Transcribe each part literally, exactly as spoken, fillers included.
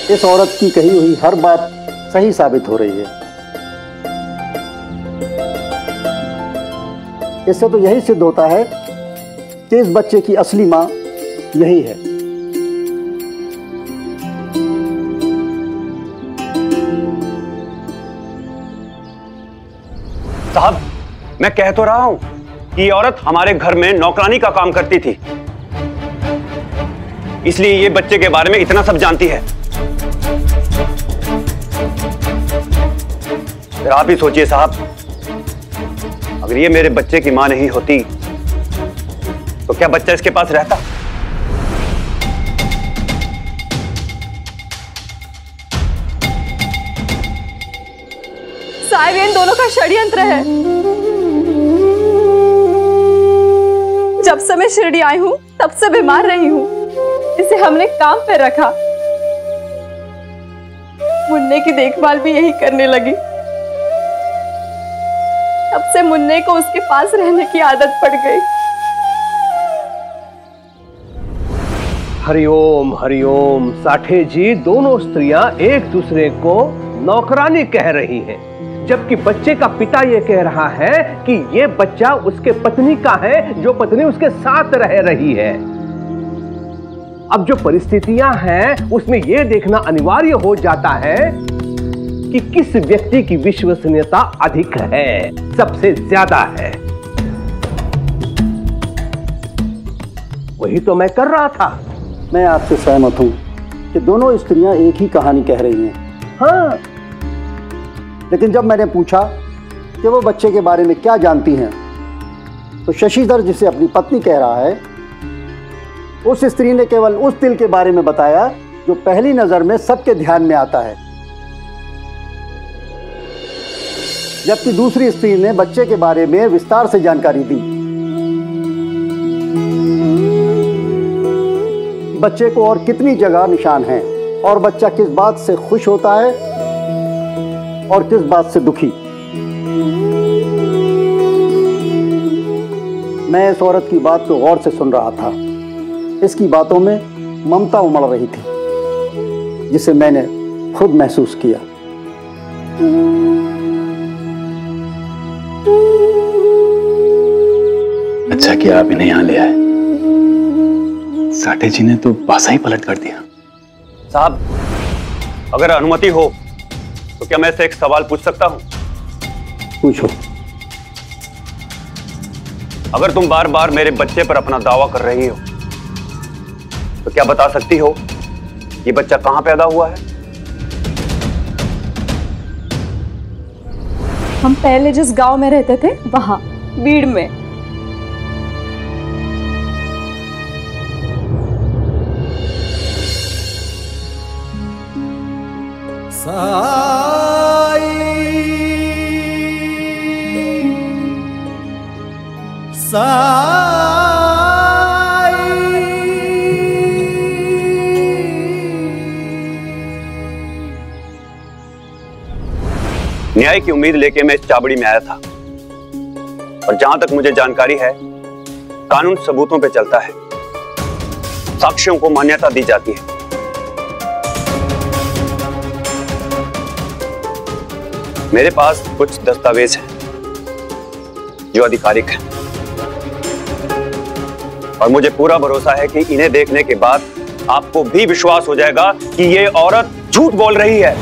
इस औरत की कही हुई हर बात सही साबित हो रही है। इससे तो यही सिद्ध होता है कि इस बच्चे की असली मां यही है। साहब, मैं कह तो रहा हूं कि ये औरत हमारे घर में नौकरानी का काम करती थी, इसलिए ये बच्चे के बारे में इतना सब जानती है। फिर आप ही सोचिए साहब, अगर ये मेरे बच्चे की मां नहीं होती तो क्या बच्चा इसके पास रहता? साहब, इन दोनों का षड्यंत्र है। जब से मैं शिरडी आई हूं तब से बीमार रही हूं। इसे हमने काम पे रखा, मुन्ने की देखभाल भी यही करने लगी। तब से मुन्ने को उसके पास रहने की आदत पड़ गई। हरिओम हरिओम। साठे जी, दोनों स्त्रियां एक दूसरे को नौकरानी कह रही हैं, जबकि बच्चे का पिता यह कह रहा है कि यह बच्चा उसके पत्नी का है, जो पत्नी उसके साथ रह रही है। अब जो परिस्थितियां हैं उसमें यह देखना अनिवार्य हो जाता है कि किस व्यक्ति की विश्वसनीयता अधिक है, सबसे ज्यादा है। वही तो मैं कर रहा था। मैं आपसे सहमत हूं कि दोनों स्त्रियां एक ही कहानी कह रही हैं। हाँ, लेकिन जब मैंने पूछा कि वो बच्चे के बारे में क्या जानती हैं, तो शशिधर जिसे अपनी पत्नी कह रहा है, उस स्त्री ने केवल उस तिल के बारे में बताया जो पहली नजर में सबके ध्यान में आता है, जबकि दूसरी स्त्री ने बच्चे के बारे में विस्तार से जानकारी दी। बच्चे को और कितनी जगह निशान हैं और बच्चा किस बात से खुश होता है और किस बात से दुखी। मैं इस औरत की बात को गौर से सुन रहा था। इसकी बातों में ममता उमड़ रही थी, जिसे मैंने खुद महसूस किया। अच्छा किया आप इन्हें यहां ले आए। साठे जी ने तो पासा ही पलट कर दिया। साहब, अगर अनुमति हो तो क्या मैं इससे एक सवाल पूछ सकता हूं? पूछो। अगर तुम बार बार मेरे बच्चे पर अपना दावा कर रही हो तो क्या बता सकती हो ये बच्चा कहां पैदा हुआ है? हम पहले जिस गांव में रहते थे वहां, बीड़ में। साई साई न्याय की उम्मीद लेके मैं इस चाबड़ी में आया था, और जहां तक मुझे जानकारी है कानून सबूतों पे चलता है, साक्ष्यों को मान्यता दी जाती है। मेरे पास कुछ दस्तावेज हैं जो आधिकारिक हैं, और मुझे पूरा भरोसा है कि इन्हें देखने के बाद आपको भी विश्वास हो जाएगा कि ये औरत झूठ बोल रही है।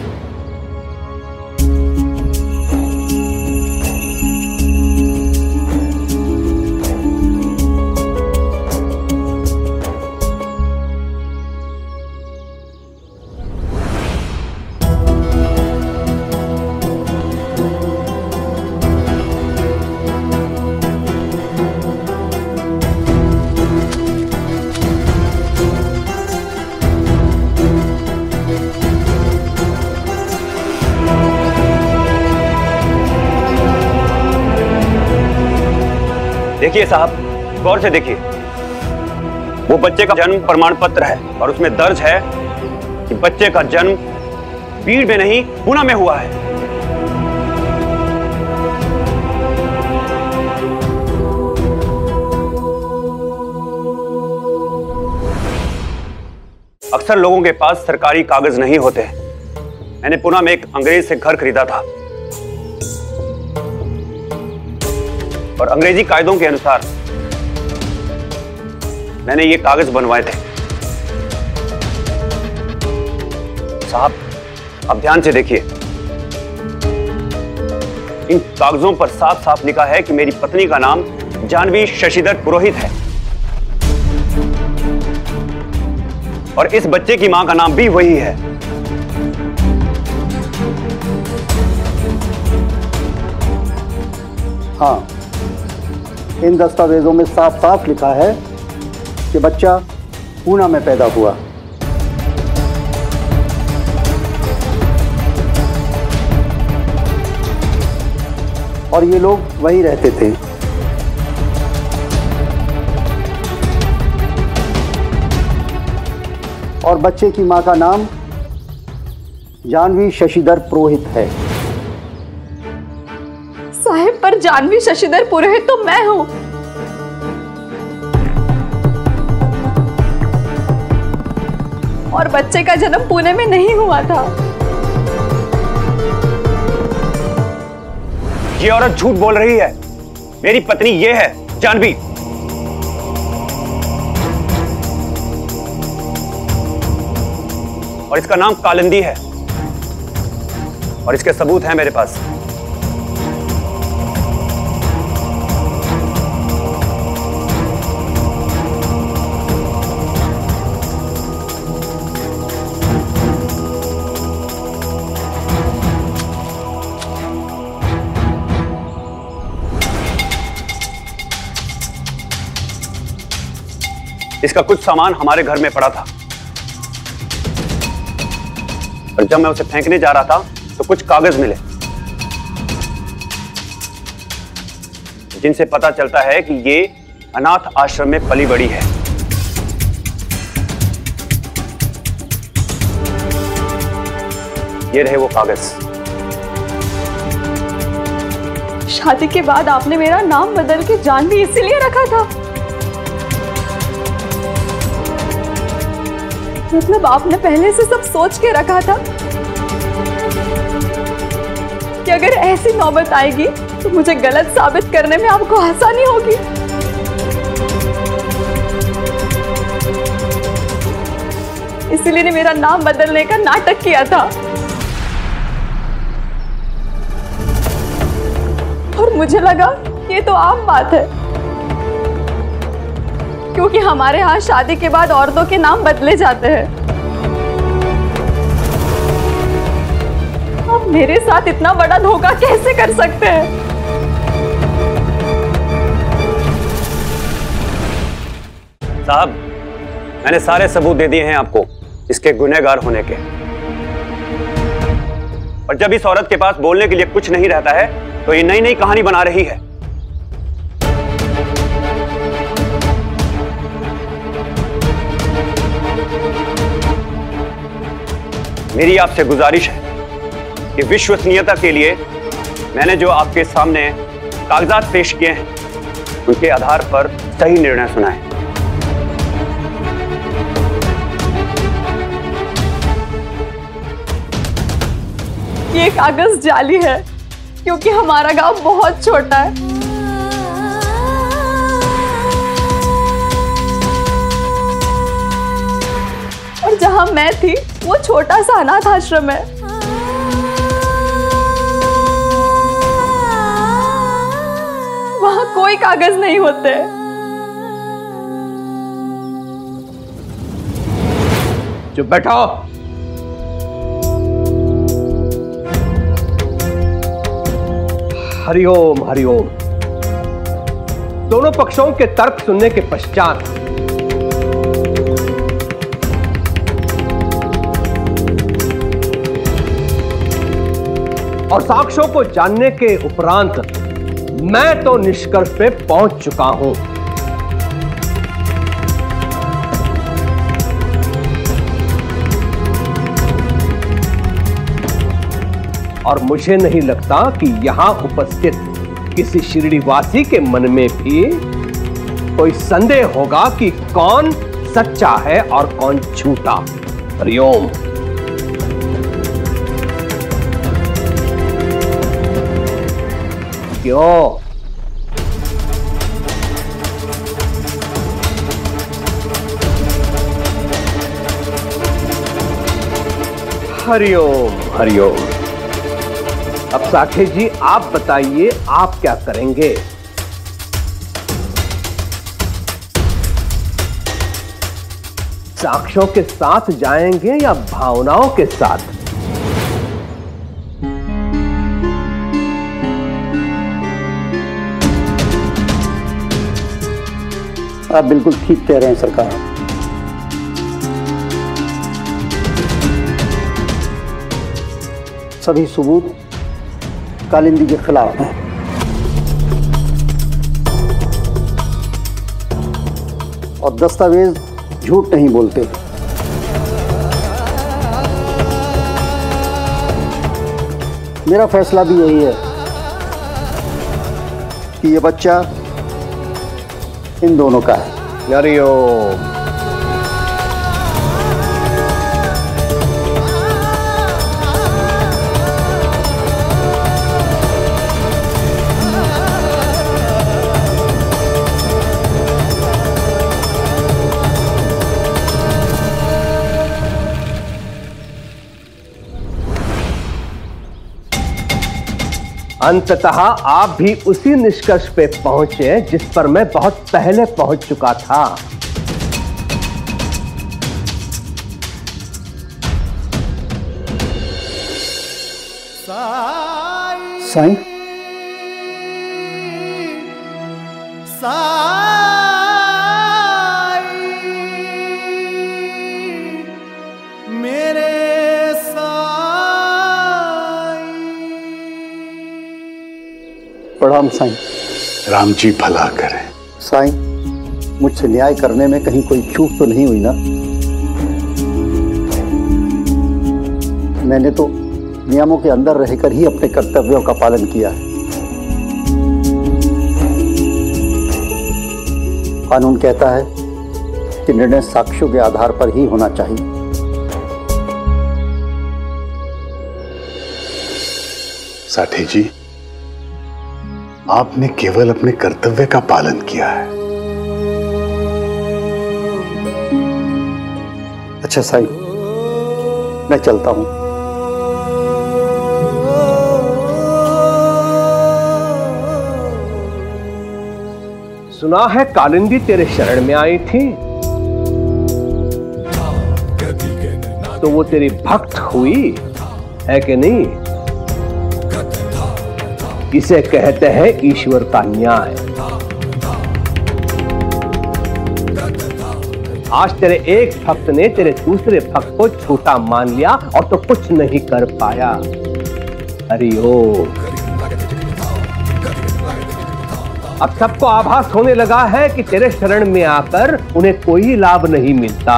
देखिए साहब, गौर से देखिए, वो बच्चे का जन्म प्रमाण पत्र है और उसमें दर्ज है कि बच्चे का जन्म बीड़ में नहीं पुणे में हुआ है। अक्सर लोगों के पास सरकारी कागज नहीं होते हैं। मैंने पुणे में एक अंग्रेज से घर खरीदा था और अंग्रेजी कायदों के अनुसार मैंने ये कागज बनवाए थे। साहब, अब ध्यान से देखिए, इन कागजों पर साफ साफ लिखा है कि मेरी पत्नी का नाम जानवी शशिधर पुरोहित है और इस बच्चे की मां का नाम भी वही है। हाँ, इन दस्तावेजों में साफ साफ लिखा है कि बच्चा पूना में पैदा हुआ। और ये लोग वहीं रहते थे। और बच्चे की मां का नाम जानवी शशिधर पुरोहित है। साहिब, पर जानवी शशिधर पुरोहित तो मैं हूं। और बच्चे का जन्म पुणे में नहीं हुआ था। ये औरत झूठ बोल रही है। मेरी पत्नी ये है, जानवी। और इसका नाम कालिंदी है और इसके सबूत हैं मेरे पास। इसका कुछ सामान हमारे घर में पड़ा था और जब मैं उसे फेंकने जा रहा था तो कुछ कागज मिले जिनसे पता चलता है कि ये अनाथ आश्रम में पली बड़ी है। ये रहे वो कागज। शादी के बाद आपने मेरा नाम बदल के जानवी इसीलिए रखा था? मतलब आपने पहले से सब सोच के रखा था कि अगर ऐसी नौबत आएगी तो मुझे गलत साबित करने में आपको आसानी होगी। इसीलिए ने मेरा नाम बदलने का नाटक किया था। और मुझे लगा ये तो आम बात है, क्योंकि हमारे यहाँ शादी के बाद औरतों के नाम बदले जाते हैं। आप मेरे साथ इतना बड़ा धोखा कैसे कर सकते हैं? साहब, मैंने सारे सबूत दे दिए हैं आपको इसके गुनहगार होने के। और जब इस औरत के पास बोलने के लिए कुछ नहीं रहता है तो ये नई नई कहानी बना रही है। मेरी आपसे गुजारिश है कि विश्वसनीयता के लिए मैंने जो आपके सामने कागजात पेश किए हैं उनके आधार पर सही निर्णय सुनाएं। ये कागज जाली है क्योंकि हमारा गांव बहुत छोटा है और जहां मैं थी वो छोटा सा अनाथ आश्रम है। वहां कोई कागज नहीं होते। चुप बैठो। हरिओम हरिओम। दोनों पक्षों के तर्क सुनने के पश्चात और साक्ष्यों को जानने के उपरांत मैं तो निष्कर्ष पे पहुंच चुका हूं। और मुझे नहीं लगता कि यहां उपस्थित किसी शिरडीवासी के मन में भी कोई संदेह होगा कि कौन सच्चा है और कौन झूठा। हरिओम। क्यों? हरिओम हरिओम। अब साठे जी आप बताइए, आप क्या करेंगे? साक्ष्यों के साथ जाएंगे या भावनाओं के साथ? आप बिल्कुल ठीक कह रहे हैं सरकार। सभी सबूत कालिंदी के खिलाफ हैं। और दस्तावेज झूठ नहीं बोलते। मेरा फैसला भी यही है कि ये बच्चा इन दोनों का है। हरिओम। अंततः आप भी उसी निष्कर्ष पे पहुंचे जिस पर मैं बहुत पहले पहुंच चुका था। साईं, मेरे प्रणाम साईं। राम जी भला करें। साईं, मुझसे न्याय करने में कहीं कोई चूक तो नहीं हुई ना? मैंने तो नियमों के अंदर रहकर ही अपने कर्तव्यों का पालन किया है। कानून कहता है कि निर्णय साक्ष्यों के आधार पर ही होना चाहिए। साठे जी, आपने केवल अपने कर्तव्य का पालन किया है। अच्छा साईं, मैं चलता हूं। सुना है कालिंदी तेरे शरण में आई थी, तो वो तेरी भक्त हुई है कि नहीं? इसे कहते हैं ईश्वर का न्याय। आज तेरे एक भक्त ने तेरे दूसरे भक्त को झूठा मान लिया और तो कुछ नहीं कर पाया। हरिओम। अब सबको आभास होने लगा है कि तेरे शरण में आकर उन्हें कोई लाभ नहीं मिलता।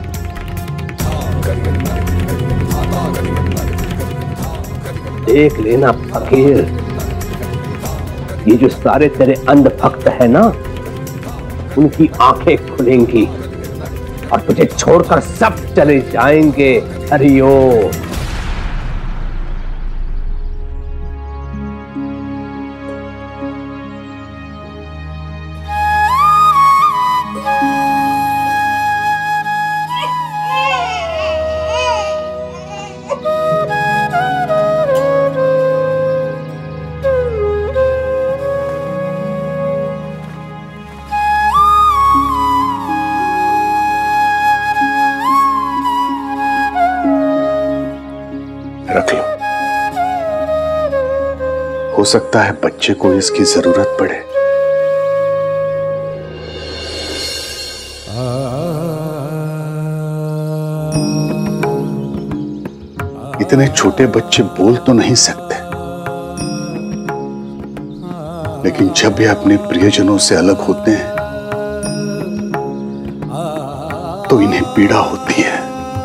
देख लेना फकीर, ये जो सारे तेरे अंध भक्त है ना, उनकी आंखें खुलेंगी और तुझे छोड़कर सब चले जाएंगे। हरिओम। रख लो। हो सकता है बच्चे को इसकी जरूरत पड़े। इतने छोटे बच्चे बोल तो नहीं सकते, लेकिन जब वे अपने प्रियजनों से अलग होते हैं तो इन्हें पीड़ा होती है।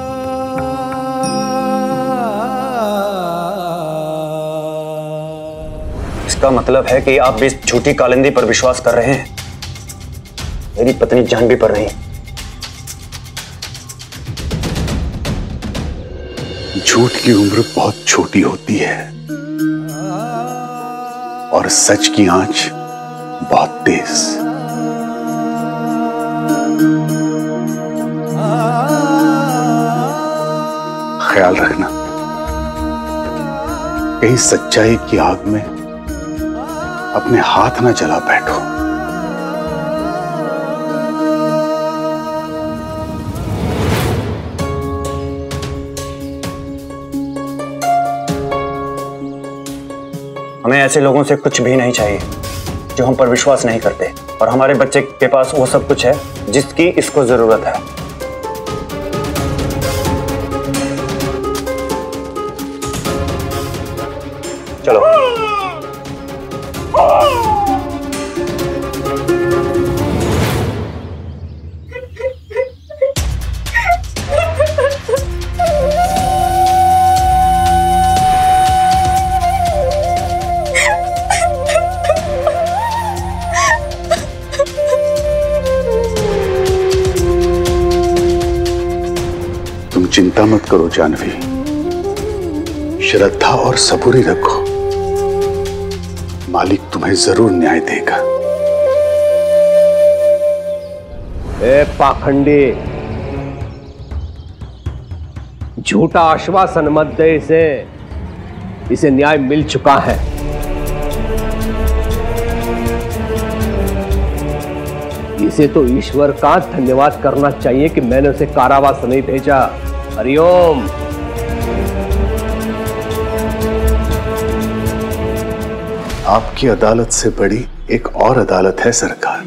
इसका मतलब है कि आप भी इस झूठी कालिंदी पर विश्वास कर रहे हैं। मेरी पत्नी जान भी पर नहीं। झूठ की उम्र बहुत छोटी होती है और सच की आंच बहुत तेज। ख्याल रखना, कहीं सच्चाई की आग में अपने हाथ ना जला बैठो। हमें ऐसे लोगों से कुछ भी नहीं चाहिए जो हम पर विश्वास नहीं करते, और हमारे बच्चे के पास वो सब कुछ है जिसकी इसको जरूरत है। चलो। तुम चिंता मत करो जानवी, श्रद्धा और सबूरी रखो, मालिक तुम्हें जरूर न्याय देगा। ए पाखंडी, झूठा आश्वासन मत दे इसे, इसे न्याय मिल चुका है। इसे तो ईश्वर का धन्यवाद करना चाहिए कि मैंने उसे कारावास नहीं भेजा। हरिओम। आपकी अदालत से बड़ी एक और अदालत है सरकार,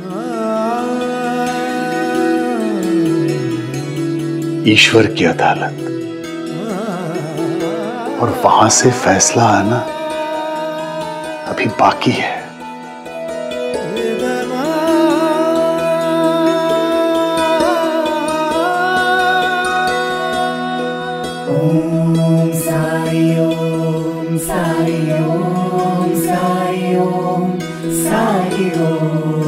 ईश्वर की अदालत, और वहां से फैसला आना अभी बाकी है। ओम साई ओम साई ओम साई ओम साई ओम।